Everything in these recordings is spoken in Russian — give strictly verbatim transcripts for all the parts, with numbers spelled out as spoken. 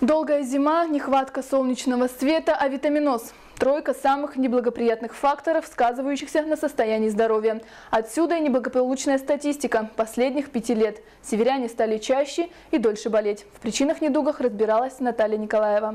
Долгая зима, нехватка солнечного света, авитаминоз. Тройка самых неблагоприятных факторов, сказывающихся на состоянии здоровья. Отсюда и неблагополучная статистика последних пяти лет. Северяне стали чаще и дольше болеть. В причинах недугах разбиралась Наталья Николаева.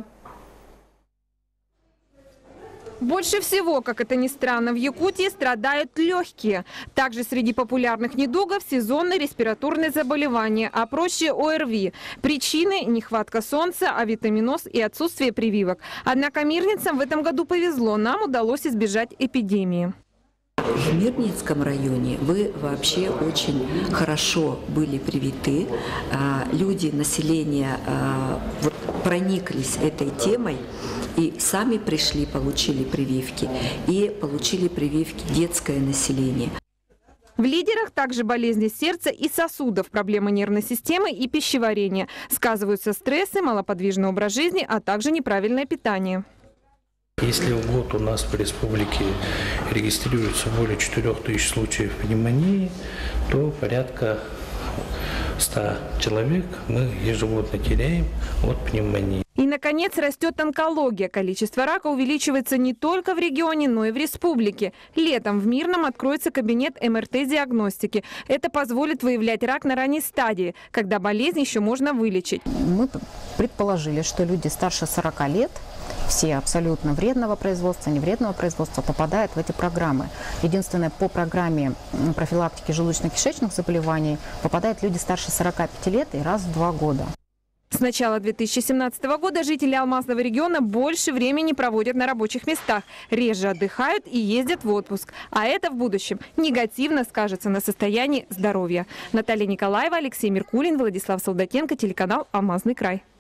Больше всего, как это ни странно, в Якутии страдают легкие. Также среди популярных недугов сезонные респираторные заболевания, а проще ОРВИ. Причины – нехватка солнца, авитаминоз и отсутствие прививок. Однако мирницам в этом году повезло, нам удалось избежать эпидемии. В Мирницком районе вы вообще очень хорошо были привиты. Люди, население вот, прониклись этой темой и сами пришли, получили прививки, и получили прививки детское население. В лидерах также болезни сердца и сосудов, проблемы нервной системы и пищеварения. Сказываются стрессы, малоподвижный образ жизни, а также неправильное питание. Если в год у нас в республике регистрируется более четырёх тысяч случаев пневмонии, то порядка ста человек мы ежегодно теряем от пневмонии. И, наконец, растет онкология. Количество рака увеличивается не только в регионе, но и в республике. Летом в Мирном откроется кабинет эм эр тэ-диагностики. Это позволит выявлять рак на ранней стадии, когда болезнь еще можно вылечить. Мы предположили, что люди старше сорока лет, все абсолютно вредного производства, невредного производства, попадают в эти программы. Единственное, по программе профилактики желудочно-кишечных заболеваний попадают люди старше сорока пяти лет и раз в два года. С начала две тысячи семнадцатого года жители Алмазного региона больше времени проводят на рабочих местах, реже отдыхают и ездят в отпуск. А это в будущем негативно скажется на состоянии здоровья. Наталья Николаева, Алексей Меркулин, Владислав Солдатенко, телеканал «Алмазный край».